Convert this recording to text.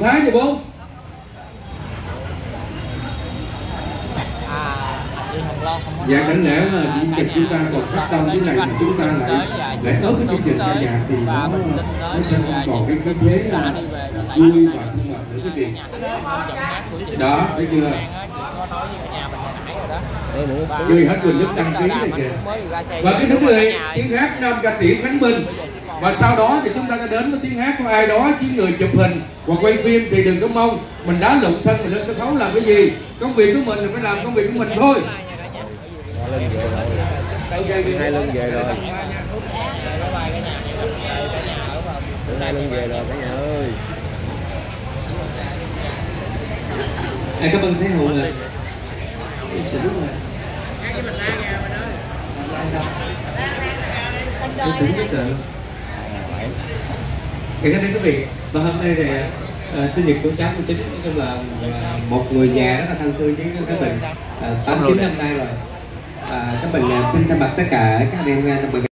Thái vậy bố. Dạ chẳng lẽ mà diễn kịch chúng ta còn phát đông thế này mà chúng ta lại ớt cái chương trình ca nhạc thì nó sẽ không còn cái thế là vui và thương mật nữa cái gì đó, thấy chưa? Chơi hết Quỳnh Đức đăng ký này kìa. Và cái thứ người tiếng hát nam ca sĩ Khánh Bình. Và sau đó thì chúng ta sẽ đến với tiếng hát của ai đó chứ người chụp hình hoặc quay phim thì đừng có mong mình đá lộn sân mình lên sân khấu làm cái gì. Công việc của mình là phải làm công việc của mình thôi. Hai lưng về rồi. Hai lưng về rồi cả nhà ơi. Cảm ơn Thế Hùng rồi. Sẽ đúng rồi. Tôi sẽ biết rồi. Cảm ơn quý vị. Và hôm nay thì sinh nhật của cháu của Chính nói chung là một người già rất là thân thương với cái Bình 8-9 năm nay rồi. Các Bình xin thay mặt tất cả các anh em